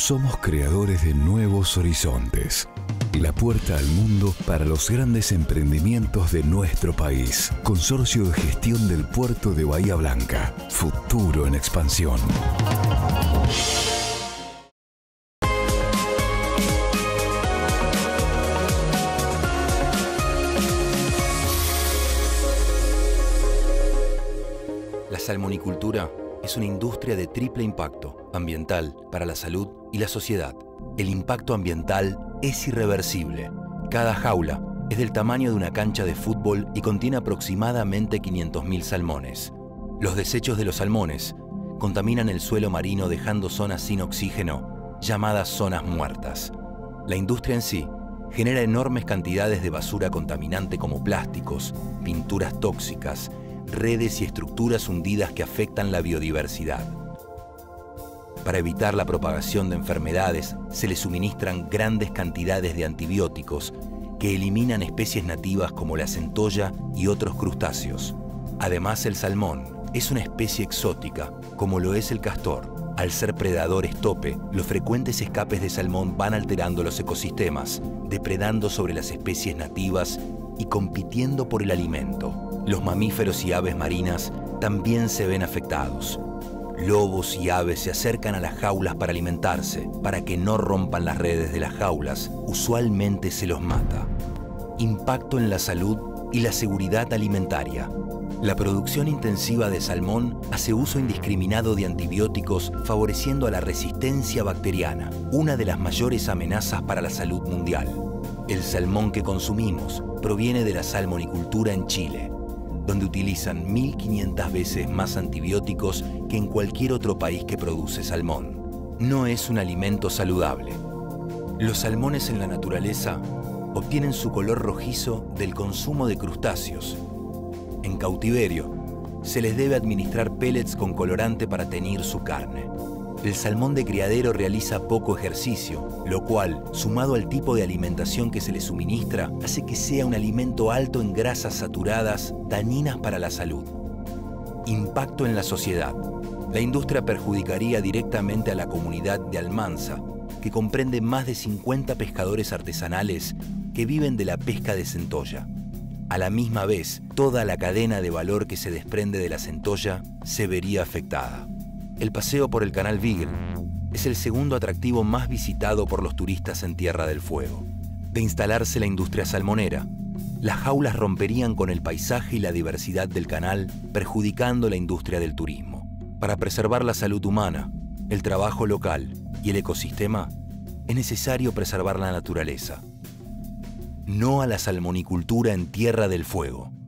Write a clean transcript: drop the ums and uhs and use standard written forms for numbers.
Somos creadores de nuevos horizontes. La puerta al mundo para los grandes emprendimientos de nuestro país. Consorcio de Gestión del Puerto de Bahía Blanca. Futuro en expansión. La salmonicultura es una industria de triple impacto: ambiental, para la salud y la sociedad. El impacto ambiental es irreversible. Cada jaula es del tamaño de una cancha de fútbol y contiene aproximadamente 500.000 salmones. Los desechos de los salmones contaminan el suelo marino, dejando zonas sin oxígeno, llamadas zonas muertas. La industria en sí genera enormes cantidades de basura contaminante como plásticos, pinturas tóxicas, redes y estructuras hundidas que afectan la biodiversidad. Para evitar la propagación de enfermedades, se le suministran grandes cantidades de antibióticos que eliminan especies nativas como la centolla y otros crustáceos. Además, el salmón es una especie exótica, como lo es el castor. Al ser predadores tope, los frecuentes escapes de salmón van alterando los ecosistemas, depredando sobre las especies nativas y compitiendo por el alimento. Los mamíferos y aves marinas también se ven afectados. Lobos y aves se acercan a las jaulas para alimentarse. Para que no rompan las redes de las jaulas, usualmente se los mata. Impacto en la salud y la seguridad alimentaria. La producción intensiva de salmón hace uso indiscriminado de antibióticos, favoreciendo a la resistencia bacteriana, una de las mayores amenazas para la salud mundial. El salmón que consumimos proviene de la salmonicultura en Chile, donde utilizan 1.500 veces más antibióticos que en cualquier otro país que produce salmón. No es un alimento saludable. Los salmones en la naturaleza obtienen su color rojizo del consumo de crustáceos. En cautiverio, se les debe administrar pellets con colorante para teñir su carne. El salmón de criadero realiza poco ejercicio, lo cual, sumado al tipo de alimentación que se le suministra, hace que sea un alimento alto en grasas saturadas, dañinas para la salud. Impacto en la sociedad. La industria perjudicaría directamente a la comunidad de Almanza, que comprende más de 50 pescadores artesanales que viven de la pesca de centolla. A la misma vez, toda la cadena de valor que se desprende de la centolla se vería afectada. El paseo por el Canal Beagle es el segundo atractivo más visitado por los turistas en Tierra del Fuego. De instalarse la industria salmonera, las jaulas romperían con el paisaje y la diversidad del canal, perjudicando la industria del turismo. Para preservar la salud humana, el trabajo local y el ecosistema, es necesario preservar la naturaleza. No a la salmonicultura en Tierra del Fuego.